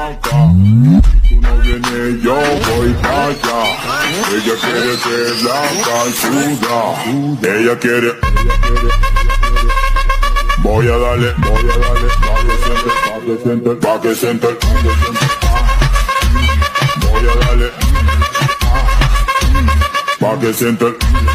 acá. Tú no vienes, yo voy para allá. Ella quiere ser la calzuda. Ella quiere. Voy a darle, pa' que siente, pa' que siente. Voy a darle, pa' que siente.